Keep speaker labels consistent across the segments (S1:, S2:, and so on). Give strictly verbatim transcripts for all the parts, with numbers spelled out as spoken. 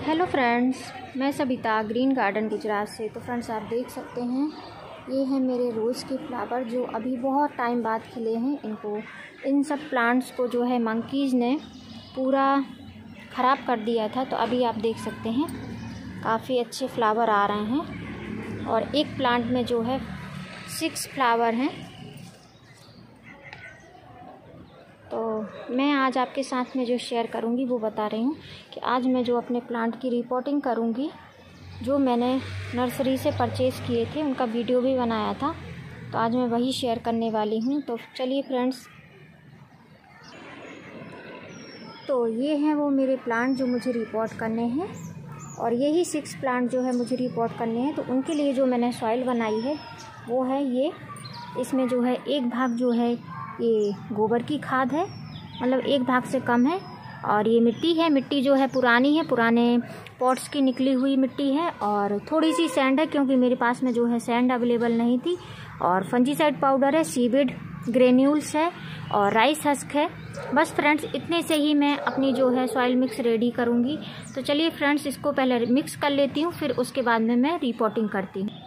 S1: Hello friends, मैं Sabita green garden Gujarat से। तो फ्रेंड्स, आप देख सकते हैं ये है मेरे रोज़ के फ्लावर जो अभी बहुत टाइम बाद खिले हैं। इनको इन सब प्लांट्स को जो है मंकीज़ ने पूरा ख़राब कर दिया था। तो अभी आप देख सकते हैं काफ़ी अच्छे फ्लावर आ रहे हैं और एक प्लांट में जो है सिक्स फ्लावर हैं। तो मैं आज आपके साथ में जो शेयर करूंगी वो बता रही हूँ कि आज मैं जो अपने प्लांट की रिपोर्टिंग करूंगी, जो मैंने नर्सरी से परचेज़ किए थे उनका वीडियो भी बनाया था, तो आज मैं वही शेयर करने वाली हूँ। तो चलिए फ्रेंड्स, तो ये हैं वो मेरे प्लांट जो मुझे रिपोर्ट करने हैं और यही सिक्स प्लांट जो है मुझे रिपोर्ट करने हैं। तो उनके लिए जो मैंने सॉइल बनाई है वो है ये। इसमें जो है एक भाग जो है ये गोबर की खाद है, मतलब एक भाग से कम है, और ये मिट्टी है। मिट्टी जो है पुरानी है, पुराने पॉट्स की निकली हुई मिट्टी है, और थोड़ी सी सैंड है क्योंकि मेरे पास में जो है सैंड अवेलेबल नहीं थी, और फंजीसाइड पाउडर है, सीविड ग्रेन्यूल्स है और राइस हस्क है। बस फ्रेंड्स, इतने से ही मैं अपनी जो है सॉइल मिक्स रेडी करूँगी। तो चलिए फ्रेंड्स, इसको पहले मिक्स कर लेती हूँ, फिर उसके बाद में मैं रिपोर्टिंग करती हूँ।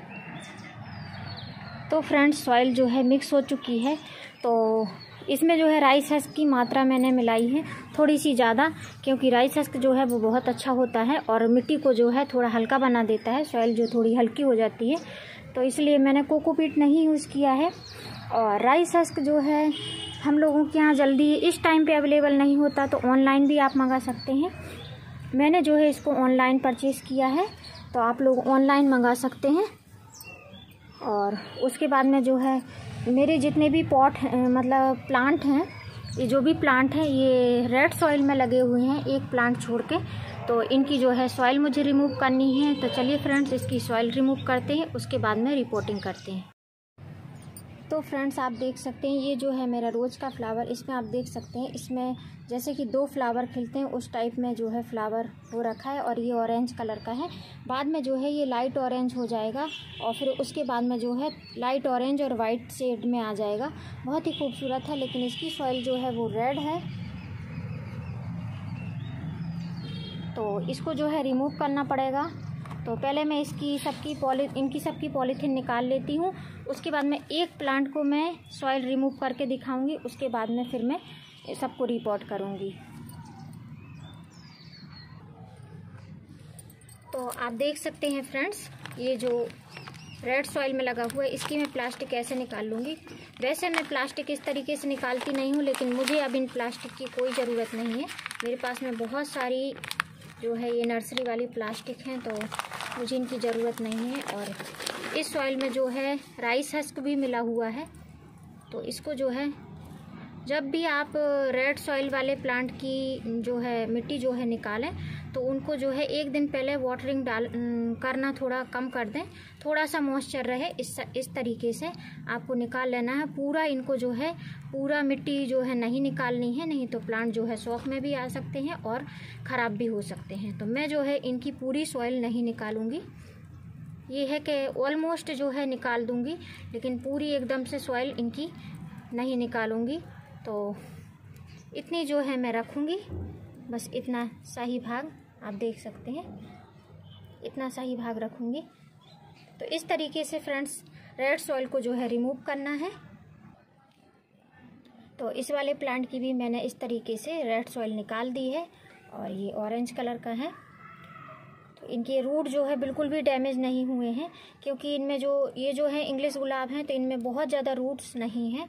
S1: तो फ्रेंड्स, सॉइल जो है मिक्स हो चुकी है। तो इसमें जो है राइस हस्क की मात्रा मैंने मिलाई है थोड़ी सी ज़्यादा, क्योंकि राइस हस्क जो है वो बहुत अच्छा होता है और मिट्टी को जो है थोड़ा हल्का बना देता है। सॉइल जो थोड़ी हल्की हो जाती है, तो इसलिए मैंने कोकोपीट नहीं यूज़ किया है। और राइस हस्क जो है हम लोगों के यहाँ जल्दी इस टाइम पे अवेलेबल नहीं होता, तो ऑनलाइन भी आप मंगा सकते हैं। मैंने जो है इसको ऑनलाइन परचेज़ किया है, तो आप लोग ऑनलाइन मंगा सकते हैं। और उसके बाद में जो है मेरे जितने भी पॉट मतलब प्लांट हैं, ये जो भी प्लांट हैं ये रेड सॉइल में लगे हुए हैं, एक प्लांट छोड़ के। तो इनकी जो है सॉइल मुझे रिमूव करनी है। तो चलिए फ्रेंड्स, इसकी सॉइल रिमूव करते हैं, उसके बाद में रिपोर्टिंग करते हैं। तो फ्रेंड्स, आप देख सकते हैं ये जो है मेरा रोज़ का फ्लावर, इसमें आप देख सकते हैं इसमें जैसे कि दो फ्लावर खिलते हैं उस टाइप में जो है फ्लावर हो रखा है, और ये ऑरेंज कलर का है। बाद में जो है ये लाइट ऑरेंज हो जाएगा और फिर उसके बाद में जो है लाइट ऑरेंज और वाइट शेड में आ जाएगा। बहुत ही खूबसूरत है, लेकिन इसकी सॉइल जो है वो रेड है, तो इसको जो है रिमूव करना पड़ेगा। तो पहले मैं इसकी सबकी पॉली इनकी सबकी पॉलीथीन निकाल लेती हूँ, उसके बाद में एक प्लांट को मैं सॉइल रिमूव करके दिखाऊंगी, उसके बाद में फिर मैं सबको रिपोर्ट करूँगी। तो आप देख सकते हैं फ्रेंड्स, ये जो रेड सॉइल में लगा हुआ है इसकी मैं प्लास्टिक ऐसे निकाल लूँगी। वैसे मैं प्लास्टिक इस तरीके से निकालती नहीं हूँ, लेकिन मुझे अब इन प्लास्टिक की कोई ज़रूरत नहीं है। मेरे पास में बहुत सारी जो है ये नर्सरी वाली प्लास्टिक हैं, तो मुझे इनकी ज़रूरत नहीं है। और इस सॉइल में जो है राइस हस्क भी मिला हुआ है, तो इसको जो है जब भी आप रेड सॉइल वाले प्लांट की जो है मिट्टी जो है निकालें, तो उनको जो है एक दिन पहले वाटरिंग डाल करना थोड़ा कम कर दें, थोड़ा सा मॉइस्चर रहे, इस इस तरीके से आपको निकाल लेना है। पूरा इनको जो है पूरा मिट्टी जो है नहीं निकालनी है, नहीं तो प्लांट जो है शौक में भी आ सकते हैं और ख़राब भी हो सकते हैं। तो मैं जो है इनकी पूरी सॉइल नहीं निकालूंगी, ये है कि ऑलमोस्ट जो है निकाल दूंगी, लेकिन पूरी एकदम से सॉइल इनकी नहीं निकालूंगी। तो इतनी जो है मैं रखूंगी, बस इतना सही भाग आप देख सकते हैं, इतना सही भाग रखूंगी। तो इस तरीके से फ्रेंड्स रेड सॉइल को जो है रिमूव करना है। तो इस वाले प्लांट की भी मैंने इस तरीके से रेड सॉइल निकाल दी है, और ये ऑरेंज कलर का है। तो इनके रूट जो है बिल्कुल भी डैमेज नहीं हुए हैं, क्योंकि इनमें जो ये जो है इंग्लिश गुलाब हैं, तो इनमें बहुत ज़्यादा रूट्स नहीं हैं।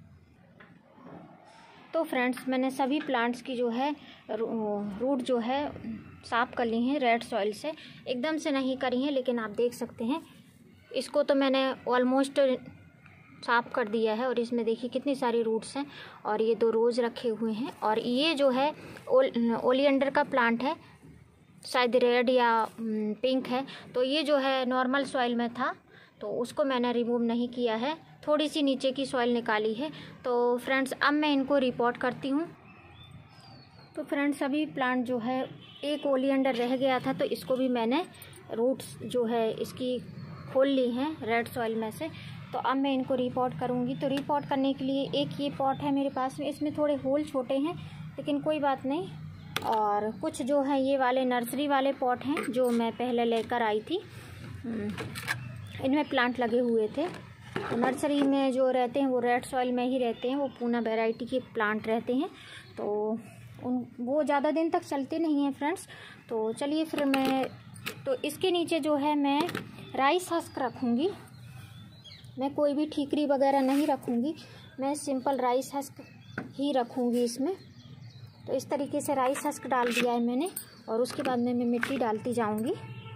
S1: तो फ्रेंड्स, मैंने सभी प्लांट्स की जो है रूट जो है साफ़ कर ली हैं रेड सॉइल से, एकदम से नहीं करी हैं, लेकिन आप देख सकते हैं इसको तो मैंने ऑलमोस्ट साफ़ कर दिया है। और इसमें देखिए कितनी सारी रूट्स हैं, और ये दो रोज़ रखे हुए हैं। और ये जो है ओल ओलियंडर का प्लांट है, शायद रेड या पिंक है। तो ये जो है नॉर्मल सॉइल में था, तो उसको मैंने रिमूव नहीं किया है, थोड़ी सी नीचे की सॉइल निकाली है। तो फ्रेंड्स, अब मैं इनको रिपोर्ट करती हूँ। तो फ्रेंड्स, अभी प्लांट जो है एक ओलियंडर रह गया था, तो इसको भी मैंने रूट्स जो है इसकी खोल ली हैं रेड सॉइल में से। तो अब मैं इनको रिपोर्ट करूँगी। तो रिपोर्ट करने के लिए एक ये पॉट है मेरे पास में, इसमें थोड़े होल छोटे हैं, लेकिन कोई बात नहीं, और कुछ जो है ये वाले नर्सरी वाले पॉट हैं जो मैं पहले लेकर आई थी, इनमें प्लांट लगे हुए थे। तो नर्सरी में जो रहते हैं वो रेड सॉइल में ही रहते हैं, वो पूना वैरायटी के प्लांट रहते हैं, तो उन वो ज़्यादा दिन तक चलते नहीं हैं फ्रेंड्स। तो चलिए फिर मैं तो इसके नीचे जो है मैं राइस हस्क रखूँगी। मैं कोई भी ठीकरी वगैरह नहीं रखूँगी, मैं सिंपल राइस हस्क ही रखूँगी इसमें। तो इस तरीके से राइस हस्क डाल दिया है मैंने, और उसके बाद में मैं मिट्टी डालती जाऊँगी।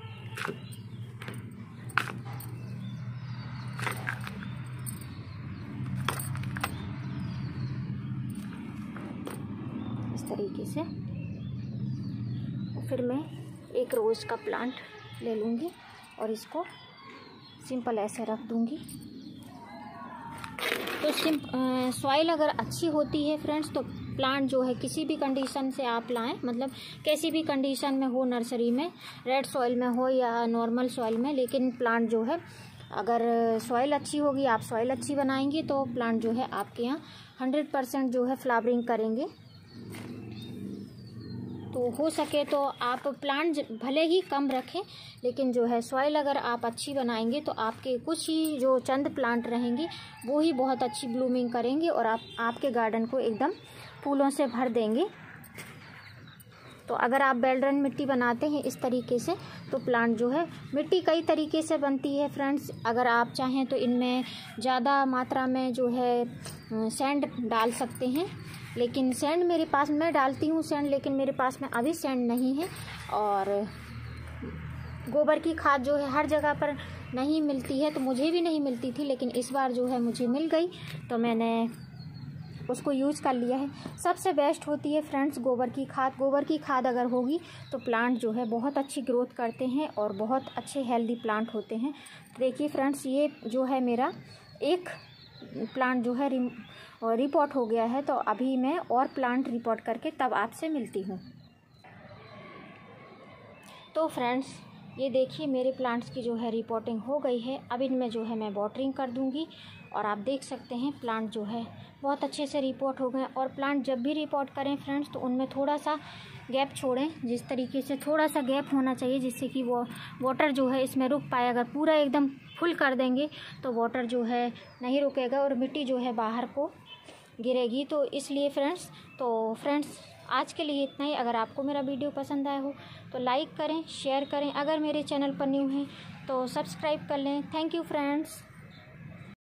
S1: इस तरीके से फिर मैं एक रोज़ का प्लांट ले लूँगी और इसको सिंपल ऐसे रख दूँगी। तो सिम सॉइल अगर अच्छी होती है फ्रेंड्स तो प्लांट जो है किसी भी कंडीशन से आप लाएं, मतलब कैसी भी कंडीशन में हो, नर्सरी में रेड सॉइल में हो या नॉर्मल सॉइल में, लेकिन प्लांट जो है अगर सॉइल अच्छी होगी, आप सॉइल अच्छी बनाएंगे तो प्लांट जो है आपके यहाँ हंड्रेड परसेंट जो है फ्लावरिंग करेंगे। तो हो सके तो आप प्लांट भले ही कम रखें, लेकिन जो है सॉइल अगर आप अच्छी बनाएंगे तो आपके कुछ ही जो चंद प्लांट रहेंगे वो ही बहुत अच्छी ब्लूमिंग करेंगे और आप आपके गार्डन को एकदम फूलों से भर देंगे। तो अगर आप बेल्ड्रन मिट्टी बनाते हैं इस तरीके से तो प्लांट जो है, मिट्टी कई तरीके से बनती है फ्रेंड्स। अगर आप चाहें तो इनमें ज़्यादा मात्रा में जो है सैंड डाल सकते हैं, लेकिन सैंड मेरे पास, मैं डालती हूँ सैंड, लेकिन मेरे पास में अभी सैंड नहीं है। और गोबर की खाद जो है हर जगह पर नहीं मिलती है, तो मुझे भी नहीं मिलती थी, लेकिन इस बार जो है मुझे मिल गई तो मैंने उसको यूज़ कर लिया है। सबसे बेस्ट होती है फ्रेंड्स गोबर की खाद। गोबर की खाद अगर होगी तो प्लांट जो है बहुत अच्छी ग्रोथ करते हैं और बहुत अच्छे हेल्दी प्लांट होते हैं। देखिए फ्रेंड्स, ये जो है मेरा एक प्लांट जो है रिपोर्ट हो गया है, तो अभी मैं और प्लांट रिपोर्ट करके तब आपसे मिलती हूँ। तो फ्रेंड्स ये देखिए मेरे प्लांट्स की जो है रिपोर्टिंग हो गई है। अब इनमें जो है मैं वाटरिंग कर दूँगी और आप देख सकते हैं प्लांट जो है बहुत अच्छे से रिपोर्ट हो गए। और प्लांट जब भी रिपोर्ट करें फ्रेंड्स तो उनमें थोड़ा सा गैप छोड़ें, जिस तरीके से थोड़ा सा गैप होना चाहिए जिससे कि वो वाटर जो है इसमें रुक पाए। अगर पूरा एकदम फुल कर देंगे तो वाटर जो है नहीं रुकेगा और मिट्टी जो है बाहर को गिरेगी। तो इसलिए फ्रेंड्स तो फ्रेंड्स आज के लिए इतना ही। अगर आपको मेरा वीडियो पसंद आया हो तो लाइक करें, शेयर करें। अगर मेरे चैनल पर न्यू हैं तो सब्सक्राइब कर लें। Thank you friends.